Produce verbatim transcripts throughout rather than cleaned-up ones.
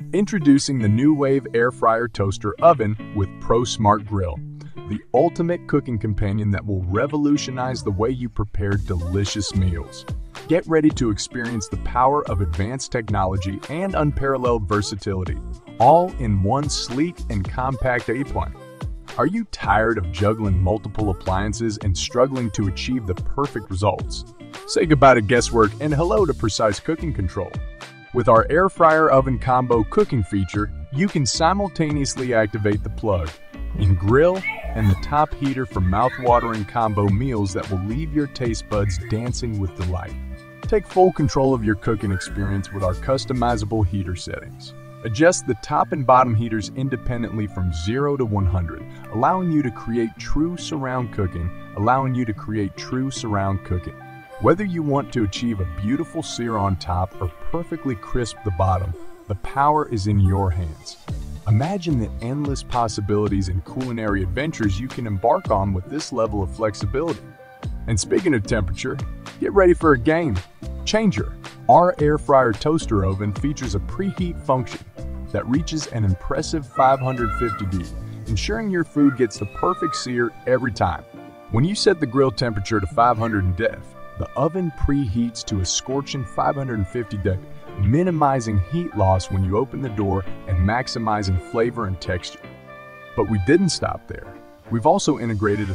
Introducing the NuWave Air Fryer Toaster Oven with Pro Smart Grill, the ultimate cooking companion that will revolutionize the way you prepare delicious meals. Get ready to experience the power of advanced technology and unparalleled versatility, all in one sleek and compact appliance. Are you tired of juggling multiple appliances and struggling to achieve the perfect results? Say goodbye to guesswork and hello to precise cooking control. With our Air Fryer Oven Combo cooking feature, you can simultaneously activate the plug and grill and the top heater for mouth-watering combo meals that will leave your taste buds dancing with delight. Take full control of your cooking experience with our customizable heater settings. Adjust the top and bottom heaters independently from zero to one hundred, allowing you to create true surround cooking, allowing you to create true surround cooking. Whether you want to achieve a beautiful sear on top or perfectly crisp the bottom, the power is in your hands. Imagine the endless possibilities and culinary adventures you can embark on with this level of flexibility. And speaking of temperature, get ready for a game changer. Our air fryer toaster oven features a preheat function that reaches an impressive five hundred fifty degrees, ensuring your food gets the perfect sear every time. When you set the grill temperature to five hundred degrees, the oven preheats to a scorching five hundred fifty degrees, minimizing heat loss when you open the door and maximizing flavor and texture. But we didn't stop there. We've also integrated a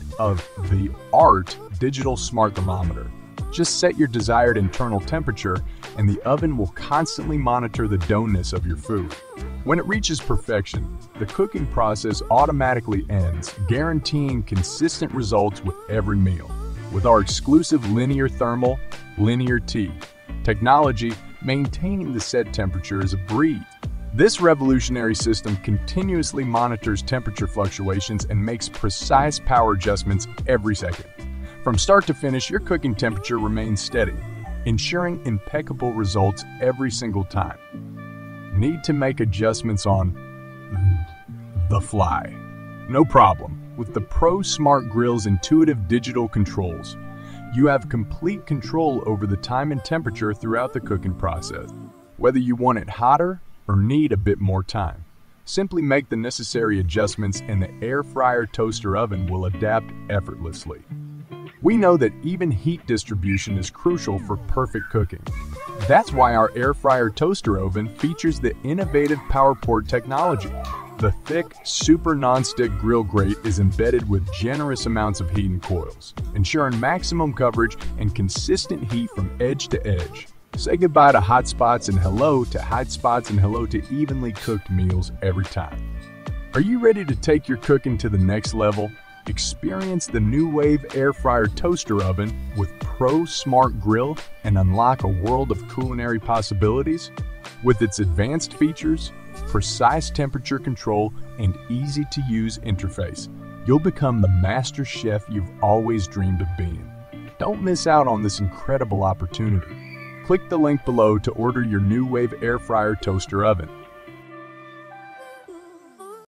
state-of-the-art digital smart thermometer. Just set your desired internal temperature and the oven will constantly monitor the doneness of your food. When it reaches perfection, the cooking process automatically ends, guaranteeing consistent results with every meal. With our exclusive linear thermal, linear T technology, maintaining the set temperature is a breeze. This revolutionary system continuously monitors temperature fluctuations and makes precise power adjustments every second. From start to finish, your cooking temperature remains steady, ensuring impeccable results every single time. Need to make adjustments on the fly? No problem. With the Pro Smart Grill's intuitive digital controls, you have complete control over the time and temperature throughout the cooking process. Whether you want it hotter or need a bit more time, simply make the necessary adjustments and the air fryer toaster oven will adapt effortlessly. We know that even heat distribution is crucial for perfect cooking. That's why our air fryer toaster oven features the innovative PowerPort technology. The thick, super non-stick grill grate is embedded with generous amounts of heating coils, ensuring maximum coverage and consistent heat from edge to edge. Say goodbye to hot spots and hello to hot spots and hello to evenly cooked meals every time. Are you ready to take your cooking to the next level? Experience the NuWave Air Fryer Toaster Oven with Pro Smart Grill and unlock a world of culinary possibilities. With its advanced features, precise temperature control, and easy-to-use interface, you'll become the master chef you've always dreamed of being. Don't miss out on this incredible opportunity. Click the link below to order your NuWave Air Fryer Toaster Oven.